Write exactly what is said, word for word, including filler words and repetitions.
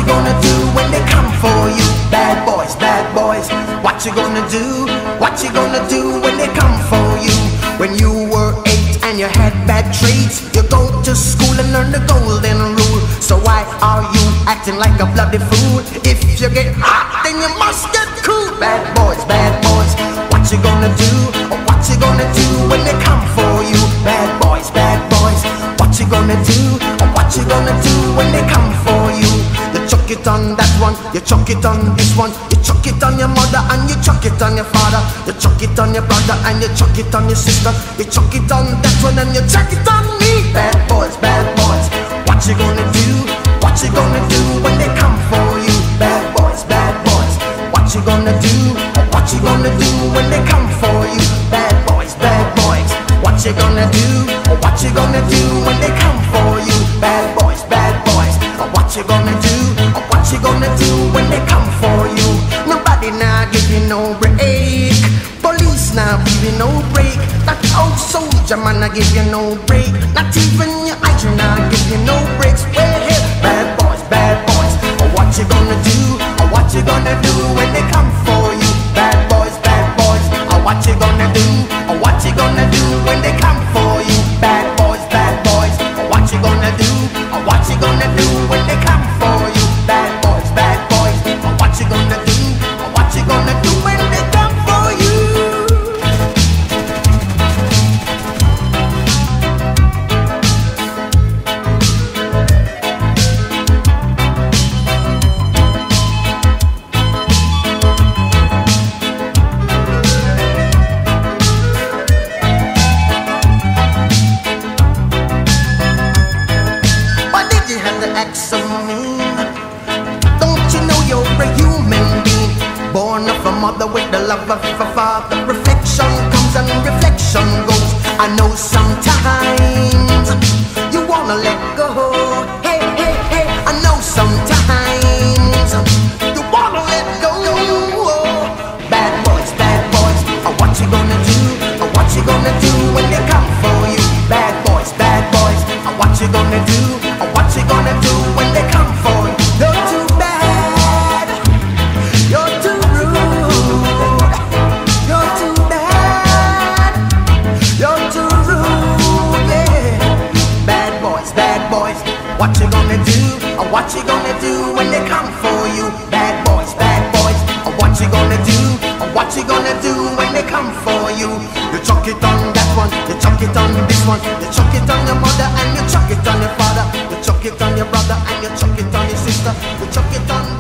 you gonna do when they come for you? Bad boys, bad boys. What you gonna do? What you gonna do when they come for you? When you were eight and you had bad traits, you go to school and learn the golden rule. So why are you acting like a bloody fool? If you get hot, then you must get cool. Bad boys, bad boys. What you gonna do? What you gonna do when they come for you? Bad boys, bad boys. What you gonna do? What you gonna do when they come for you? You chuck it on that one, you chuck it on this one, you chuck it on your mother and you chuck it on your father, you chuck it on your brother and you chuck it on your sister, you chuck it on that one and you chuck it on me. Bad boys, bad boys. What you gonna do? What you gonna do when they come for you? Bad boys, bad boys. What you gonna do? What you gonna do when they come for you? Bad boys, bad boys. What you gonna do? What you gonna do when they come for you? Bad boys, bad boys. What you gonna do? What you gonna do when they come for you? Nobody now give you no break. Police now give you no break. That old soldier man I give you no break. Not even your eyes now give you no breaks. Well, hey, bad boys, bad boys. What you gonna do? What you gonna do when they come for you? Bad boys, bad boys. What you gonna do? What you gonna do when they come for you? Bad boys, bad boys. What you gonna do? What you gonna do when they come for you? Bad boys, bad boys. What you gonna do? What you gonna do when they come for you? Acts of me. Don't you know you're a human being, born of a mother with the love of a father? Reflection comes and reflection goes. I know sometimes you wanna let go. Hey, hey, hey. I know sometimes you wanna let go. Bad boys, bad boys. What you gonna do? What you gonna do when they come for you? Bad boys, bad boys. What you gonna do? What you gonna do when they come for you? You're too bad. You're too rude. You're too bad. You're too rude, yeah. Bad boys, bad boys. What you gonna do? What you gonna do when they come for you? Bad boys, bad boys. What you gonna do? What you gonna do when they come for you? You chuck it on that one, you chuck it on this one, you chuck it on your mother and you chuck it on your father, you chuck it on your brother and you chuck it on your sister, you chuck it on